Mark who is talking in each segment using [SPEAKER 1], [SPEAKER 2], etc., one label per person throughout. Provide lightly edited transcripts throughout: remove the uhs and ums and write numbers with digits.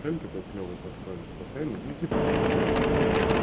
[SPEAKER 1] Машин такой клевый построили, бассейн. Ну, типа...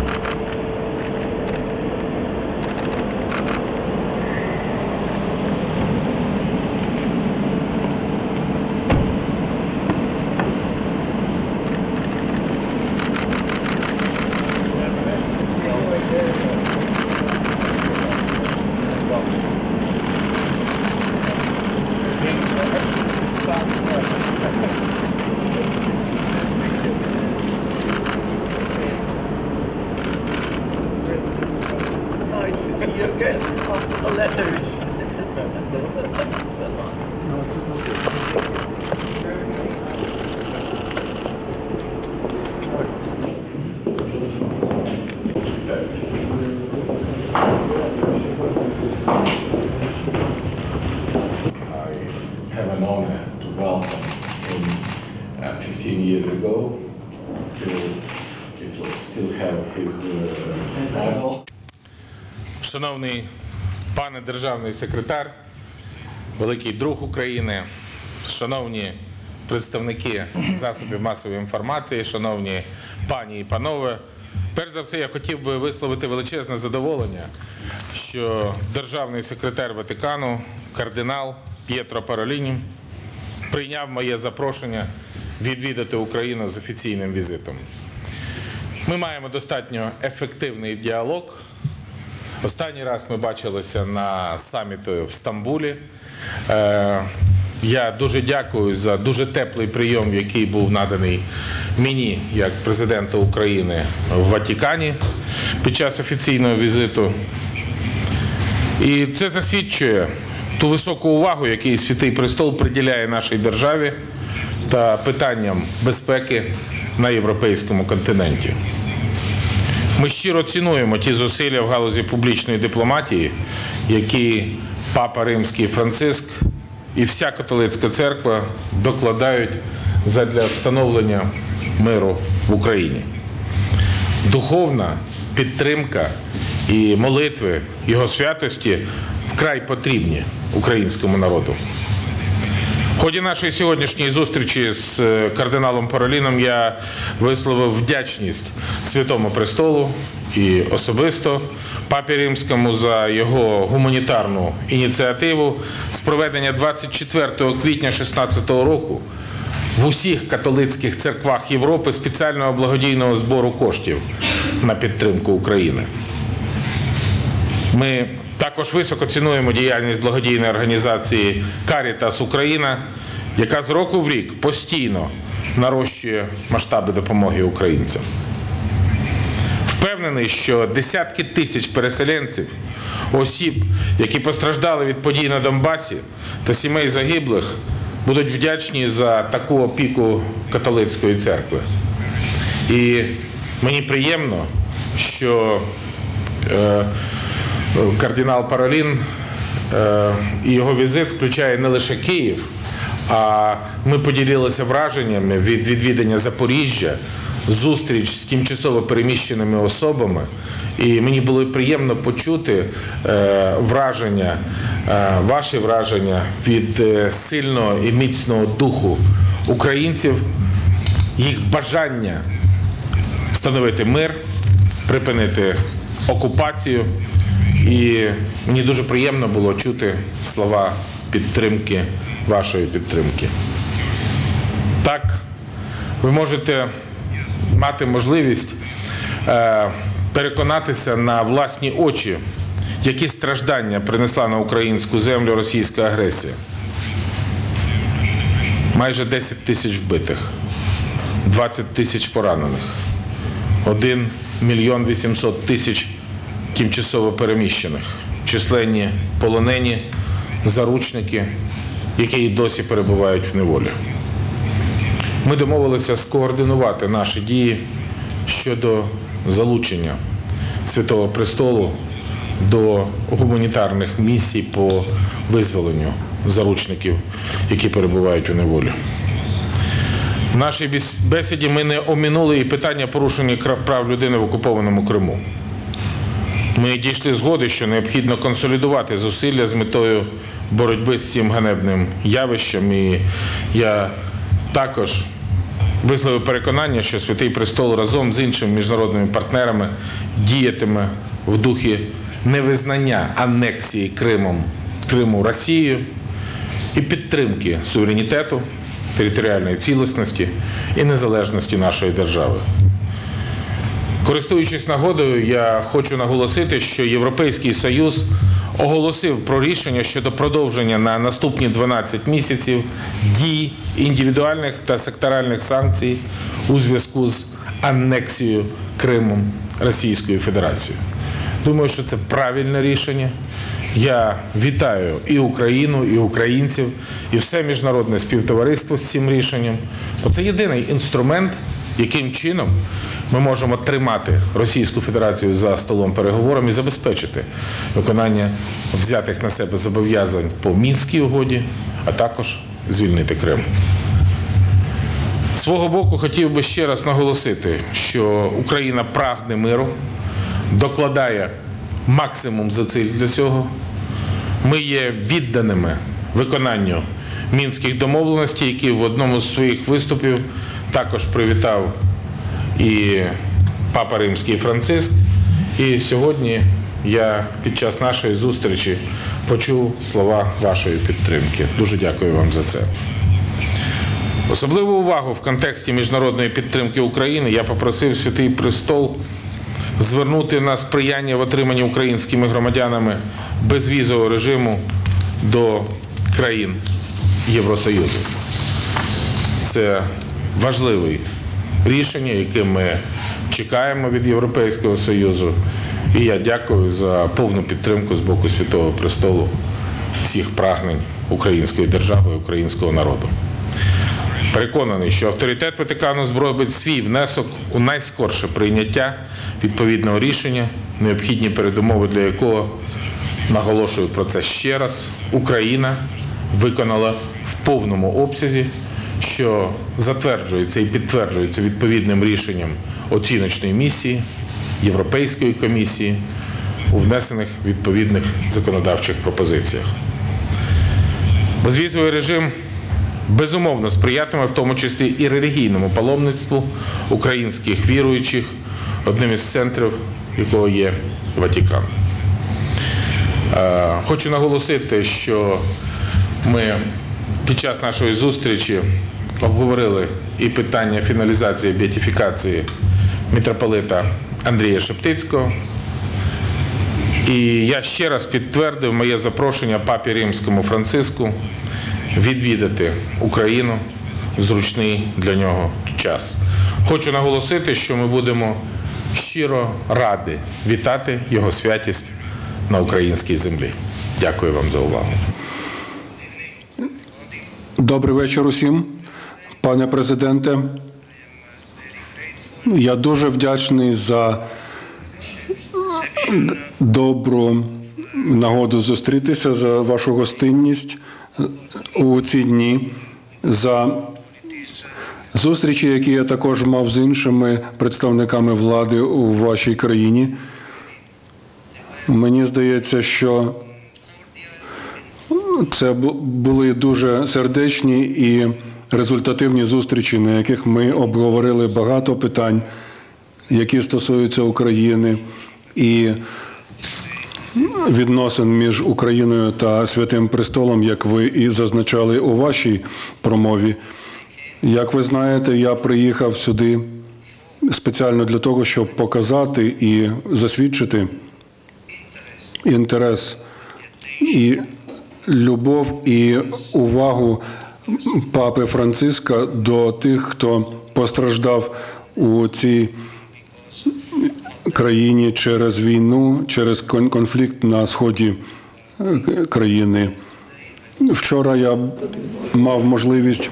[SPEAKER 2] Have an honor to welcome him 15 years ago. It will still have his title.
[SPEAKER 3] Шановний пане державний секретар, великий друг України, шановні представники засобів масової інформації, шановні пані і панове, перш за все я хотів би висловити величезне задоволення, що державний секретар Ватикану, кардинал П'єтро Пароліні, прийняв моє запрошення відвідати Україну з офіційним візитом. Ми маємо достатньо ефективний діалог. Останній раз ми бачилися на саміті в Стамбулі. Я дуже дякую за дуже теплий прийом, який був наданий мені, як президенту України, в Ватикані під час офіційного візиту. І це засвідчує ту високу увагу, яку Святий Престол приділяє нашій державі та питанням безпеки на європейському континенті. Ми щиро цінуємо ті зусилля в галузі публічної дипломатії, які Папа Римський Франциск і вся католицька церква докладають задля встановлення миру в Україні. Духовна підтримка і молитви Його святості вкрай потрібні українському народу. В ході нашої сьогоднішньої зустрічі з кардиналом Пароліном я висловив вдячність Святому Престолу і особисто Папі Римському за його гуманітарну ініціативу з проведення 24 квітня 2016 року в усіх католицьких церквах Європи спеціального благодійного збору коштів на підтримку України. Ми також високо цінуємо діяльність благодійної організації Caritas Україна, яка з року в рік постійно нарощує масштаби допомоги українцям. Впевнений, що десятки тисяч переселенців, осіб, які постраждали від подій на Донбасі та сімей загиблих, будуть вдячні за таку опіку католицької церкви. І мені приємно, що кардинал Паролін і його візит включає не лише Київ, а ми поділилися враженнями від відвідання Запоріжжя, зустріч з тимчасово переміщеними особами. І мені було приємно почути враження, ваші враження від сильного і міцного духу українців, їх бажання встановити мир, припинити окупацію. І мені дуже приємно було чути слова підтримки, вашої підтримки. Так, ви можете мати можливість переконатися на власні очі, які страждання принесла на українську землю російська агресія. Майже 10 тисяч вбитих, 20 тисяч поранених, 1 мільйон 800 тисяч тимчасово переміщених, численні полонені, заручники, які і досі перебувають в неволі. Ми домовилися скоординувати наші дії щодо залучення Святого Престолу до гуманітарних місій по визволенню заручників, які перебувають у неволі. В нашій бесіді ми не оминули і питання порушення прав людини в окупованому Криму. Ми дійшли згоди, що необхідно консолідувати зусилля з метою боротьби з цим ганебним явищем. І я також висловив переконання, що Святий Престол разом з іншими міжнародними партнерами діятиме в духі невизнання анексії Криму Росією і підтримки суверенітету, територіальної цілісності і незалежності нашої держави. Користуючись нагодою, я хочу наголосити, що Європейський Союз оголосив про рішення щодо продовження на наступні 12 місяців дій індивідуальних та секторальних санкцій у зв'язку з анексією Криму Російською Федерацією. Думаю, що це правильне рішення. Я вітаю і Україну, і українців, і все міжнародне співтовариство з цим рішенням. Бо це єдиний інструмент, яким чином ми можемо тримати Російську Федерацію за столом переговорів і забезпечити виконання взятих на себе зобов'язань по Мінській угоді, а також звільнити Крим. З свого боку хотів би ще раз наголосити, що Україна прагне миру, докладає максимум зусиль для цього. Ми є відданими виконанню Мінських домовленостей, які в одному з своїх виступів також привітав і Папа Римський Франциск. І сьогодні я під час нашої зустрічі почув слова вашої підтримки. Дуже дякую вам за це. Особливу увагу в контексті міжнародної підтримки України я попросив Святий Престол звернути на сприяння в отриманні українськими громадянами безвізового режиму до країн Євросоюзу. Це важливе рішення, яке ми чекаємо від Європейського Союзу. І я дякую за повну підтримку з боку Святого Престолу всіх прагнень української держави і українського народу. Переконаний, що авторитет Ватикану зробить свій внесок у найскорше прийняття відповідного рішення, необхідні передумови для якого, наголошую про це ще раз, Україна виконала в повному обсязі, що затверджується і підтверджується відповідним рішенням оціночної місії Європейської комісії у внесених відповідних законодавчих пропозиціях. Безвізовий режим безумовно сприятиме в тому числі і релігійному паломництву українських віруючих, одним із центрів якого є Ватикан. Хочу наголосити, що ми під час нашої зустрічі обговорили і питання фіналізації беатифікації митрополита Андрія Шептицького. І я ще раз підтвердив моє запрошення Папі Римському Франциску відвідати Україну в зручний для нього час. Хочу наголосити, що ми будемо щиро раді вітати його святість на українській землі. Дякую вам за увагу.
[SPEAKER 4] Добрий вечір усім, пане президенте. Я дуже вдячний за добру нагоду зустрітися, за вашу гостинність у ці дні, за зустрічі, які я також мав з іншими представниками влади у вашій країні. Мені здається, що це були дуже сердечні і результативні зустрічі, на яких ми обговорили багато питань, які стосуються України і відносин між Україною та Святим Престолом, як ви і зазначали у вашій промові. Як ви знаєте, я приїхав сюди спеціально для того, щоб показати і засвідчити інтерес і любов і увагу Папи Франциска до тих, хто постраждав у цій країні через війну, через конфлікт на сході країни. Вчора я мав можливість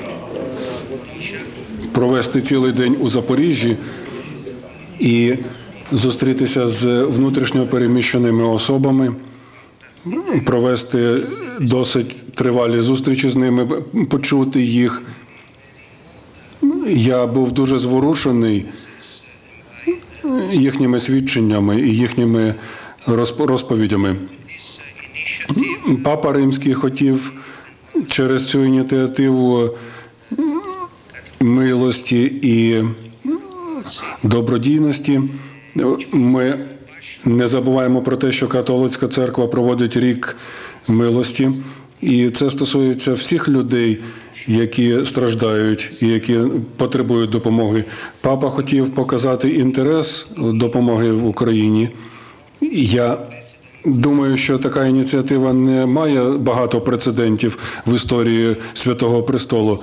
[SPEAKER 4] провести цілий день у Запоріжжі і зустрітися з внутрішньо переміщеними особами, провести досить тривалі зустрічі з ними, почути їх. Я був дуже зворушений їхніми свідченнями і їхніми розповідями. Папа Римський хотів через цю ініціативу милості і добродійності. Ми не забуваємо про те, що католицька церква проводить рік милості, і це стосується всіх людей, які страждають і які потребують допомоги. Папа хотів показати інтерес допомоги в Україні. Я думаю, що така ініціатива не має багато прецедентів в історії Святого Престолу.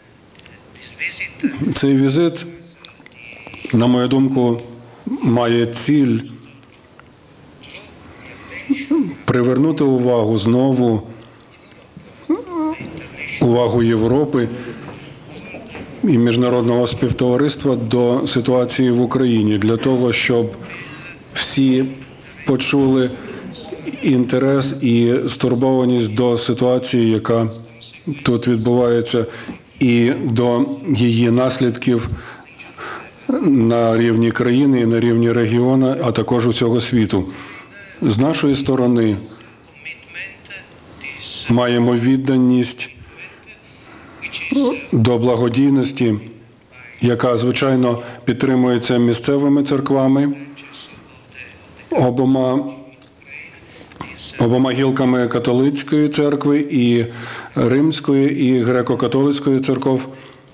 [SPEAKER 4] Цей візит, на мою думку, має ціль привернути увагу знову, увагу Європи і міжнародного співтовариства до ситуації в Україні, для того, щоб всі почули інтерес і стурбованість до ситуації, яка тут відбувається, і до її наслідків на рівні країни і на рівні регіону, а також усього світу. З нашої сторони маємо відданість до благодійності, яка, звичайно, підтримується місцевими церквами, обома гілками католицької церкви, і римської, і греко-католицької церков.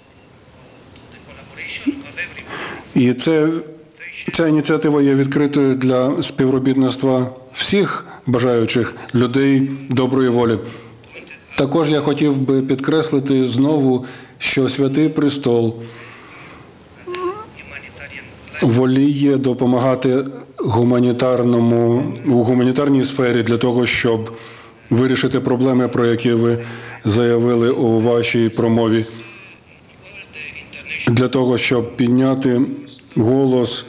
[SPEAKER 4] І ця ініціатива є відкритою для співробітництва всіх бажаючих людей доброї волі. Також я хотів би підкреслити знову, що Святий Престол воліє допомагати у гуманітарній сфері для того, щоб вирішити проблеми, про які ви заявили у вашій промові, для того, щоб підняти голос,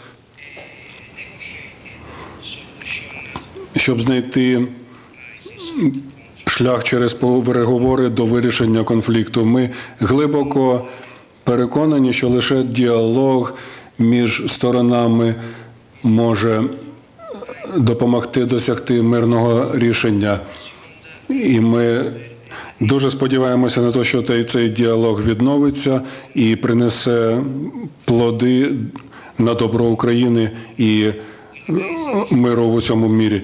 [SPEAKER 4] щоб знайти шлях через переговори до вирішення конфлікту. Ми глибоко переконані, що лише діалог між сторонами може допомогти досягти мирного рішення. І ми дуже сподіваємося на те, що цей діалог відновиться і принесе плоди на добро України і миру в усьому мірі.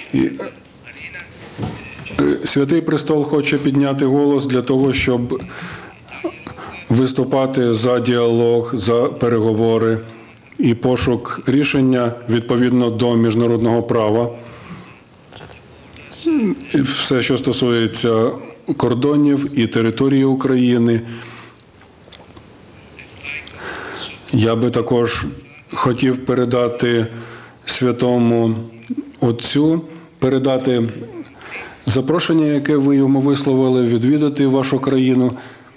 [SPEAKER 4] Святий Престол хоче підняти голос для того, щоб виступати за діалог, за переговори і пошук рішення відповідно до міжнародного права. Все, що стосується кордонів і території України. Я би також хотів передати Святому Отцю, передати запрошення, яке ви йому висловили, відвідати вашу країну.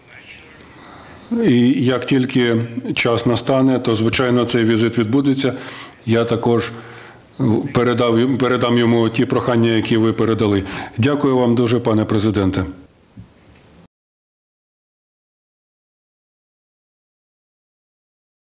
[SPEAKER 4] І як тільки час настане, то, звичайно, цей візит відбудеться. Я також передам йому ті прохання, які ви передали. Дякую вам дуже, пане президенте.